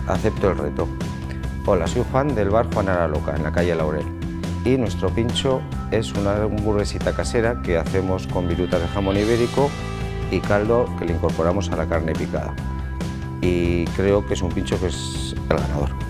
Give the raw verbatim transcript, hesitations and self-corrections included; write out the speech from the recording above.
acepto el reto. Hola, soy Juan del bar Juan a la Loca, en la calle Laurel. Y nuestro pincho es una hamburguesita casera que hacemos con virutas de jamón ibérico y caldo que le incorporamos a la carne picada. Y creo que es un pincho que es el ganador.